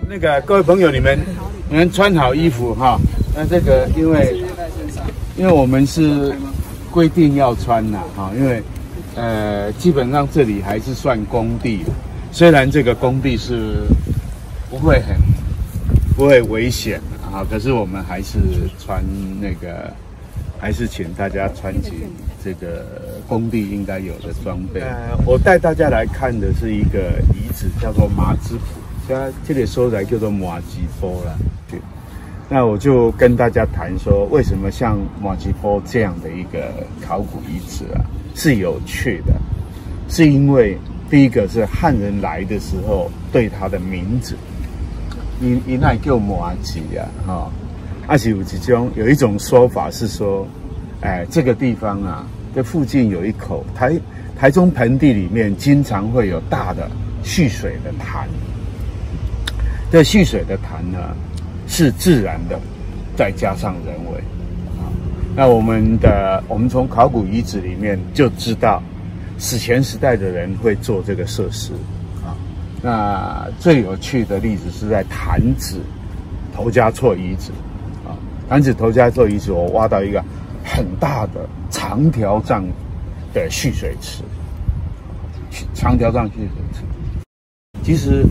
那个各位朋友，你们穿好衣服哈。那这个因为我们是规定要穿呐哈，因为基本上这里还是算工地，虽然这个工地是不会危险啊，可是我们还是穿那个，还是请大家穿起这个工地应该有的装备。我带大家来看的是一个遗址，叫做麻子埔。这里说来叫做麻吉坡啦，那我就跟大家谈说，为什么像麻吉坡这样的一个考古遗址啊是有趣的，是因为第一个是汉人来的时候对它的名字，因那叫麻吉啊，是有一种说法是说，这个地方啊，这附近有一口台中盆地里面经常会有大的蓄水的潭。这蓄水的潭呢，是自然的，再加上人为啊。那我们从考古遗址里面就知道，史前时代的人会做这个设施啊。那最有趣的例子是在潭子头家厝遗址啊，潭子头家厝遗址，我挖到一个很大的长条状的蓄水池，长条状蓄水池，其实。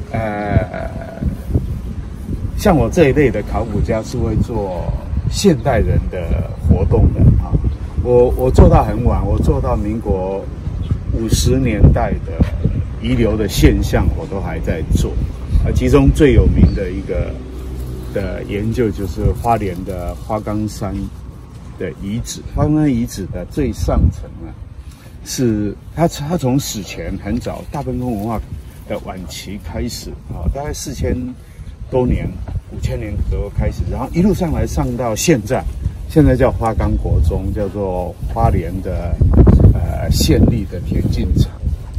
像我这一类的考古家是会做现代人的活动的啊。我做到很晚，我做到民国50年代的遗留的现象，我都还在做。其中最有名的一个的研究就是花莲的花岗山的遗址。花岗山遗址的最上层啊，是它从史前很早大崩风文化的晚期开始啊，大概4000多年，5000年左右开始，然后一路上来上到现在叫花岗国中，叫做花莲的县立的田径场。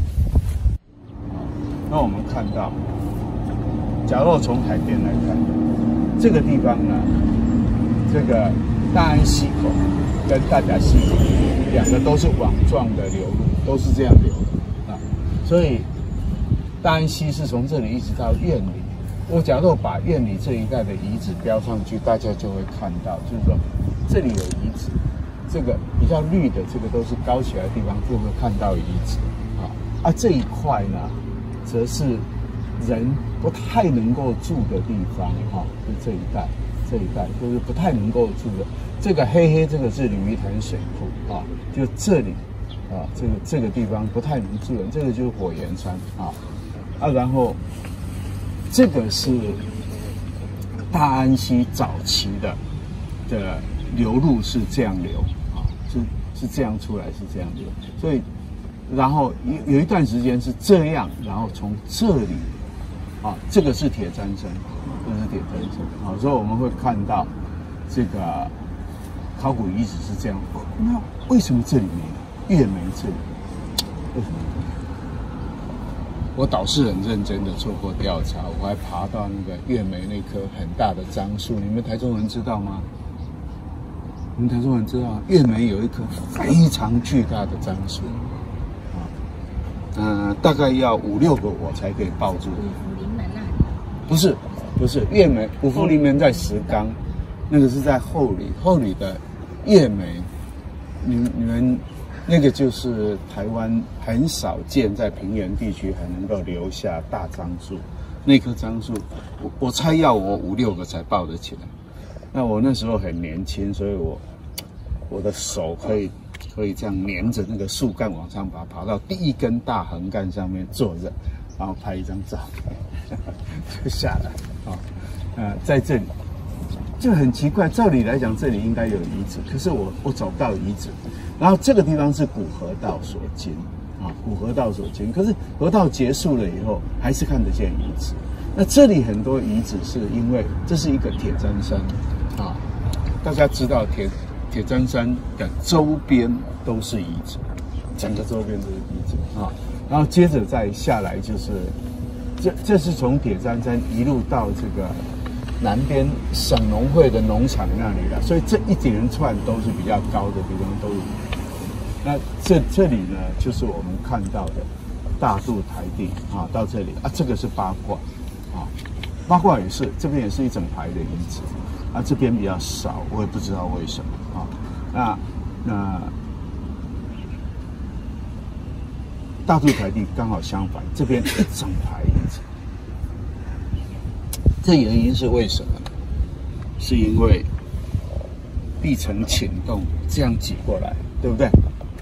那我们看到，假若从海边来看，这个地方呢，这个大安溪口跟大甲溪口两个都是网状的流入，都是这样流的啊，所以大安溪是从这里一直到苑里。我假如把苑里这一带的遗址标上去，大家就会看到，就是说这里有遗址，这个比较绿的这个都是高起来的地方，就会看到遗址啊。这一块呢，则是人不太能够住的地方就这一带就是不太能够住的。这个黑黑这个是鲤鱼潭水库啊，就这里啊，这个地方不太能住人，这个就是火焰山然后。这个是大安溪早期的流入是这样流是这样出来，是这样流，所以然后有一段时间是这样，然后从这里这个是铁砧山，所以我们会看到这个考古遗址是这样。那为什么这里没有？越没这里，为什么？我导师很认真的做过调查，我还爬到那个月眉那棵很大的樟树，你们台中人知道吗？你们台中人知道吗？月眉有一棵非常巨大的樟树，大概要5、6个我才可以抱住。五福临门啊？不是，月眉五福临门在石冈，那个是在后里的月眉，你们。那个就是台湾很少见，在平原地区还能够留下大樟树。那棵樟树，我猜要我5、6个才抱得起来。那我那时候很年轻，所以我的手可以这样黏着那个树干往上爬到第一根大横干上面坐着，然后拍一张照片就下来在这里就很奇怪。照理来讲，这里应该有遗址，可是我找不到遗址。然后这个地方是古河道所经古河道所经，可是河道结束了以后，还是看得见遗址。那这里很多遗址是因为这是一个铁砧山大家知道铁砧山的周边都是遗址，整个周边都是遗址然后接着再下来就是这是从铁砧山一路到这个南边省农会的农场那里了，所以这一连串都是比较高的地方都有。那这里呢，就是我们看到的大肚台地到这里这个是八卦包括也是这边也是一整排的遗址，啊，这边比较少，我也不知道为什么啊。那大肚台地刚好相反，这边一整排遗址。这原因是为什么呢？是因为地层倾动这样挤过来，对不对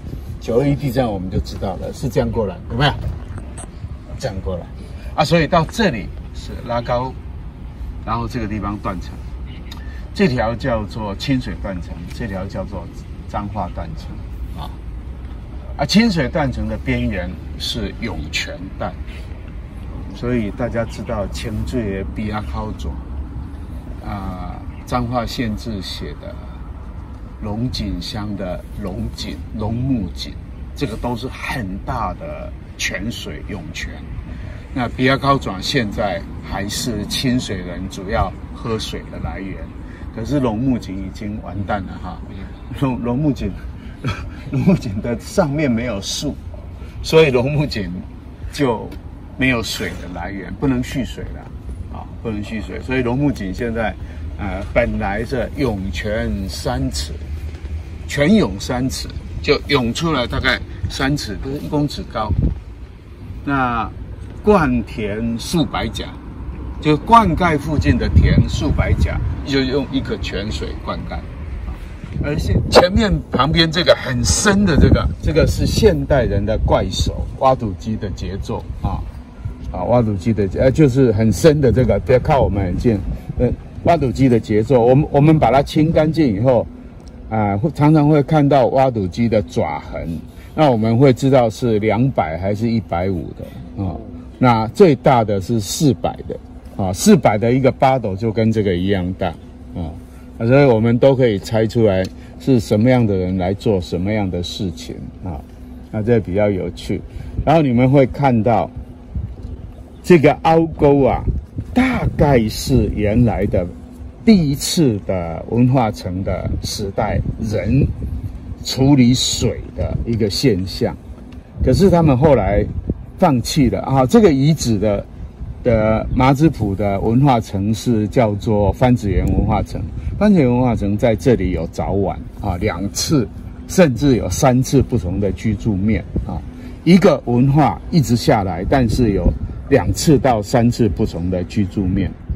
？921地震我们就知道了，是这样过来，有没有？这样过来啊，所以到这里是拉高，然后这个地方断层，这条叫做清水断层，这条叫做彰化断层啊。清水断层的边缘是涌泉带，所以大家知道清水的比较靠左啊，彰化县志写的龙井乡的龙目井，这个都是很大的泉水涌泉。那比亚高转现在还是清水人主要喝水的来源，可是龙目井已经完蛋了哈。龙目井的上面没有树，所以龙目井就没有水的来源，不能蓄水了啊，不能蓄水。所以龙目井现在本来是涌泉3尺，泉涌3尺，就涌出来大概3尺，就是1公尺高。那灌田数百甲，就灌溉附近的田数百甲，就用一个泉水灌溉。而前面旁边这个很深的这个是现代人的怪手挖土机的杰作挖土机的就是很深的这个，不要靠我们很近，挖土机的杰作。我们把它清干净以后常常会看到挖土机的爪痕，那我们会知道是200还是150的那最大的是400的400的一个八斗就跟这个一样大所以我们都可以猜出来是什么样的人来做什么样的事情那这比较有趣。然后你们会看到这个凹沟大概是原来的第一次的文化城的时代人处理水的一个现象，可是他们后来放弃了这个遗址的麻子埔的文化城是叫做番子园文化城。番子园文化城在这里有早晚2次，甚至有3次不同的居住面一个文化一直下来，但是有2次到3次不同的居住面。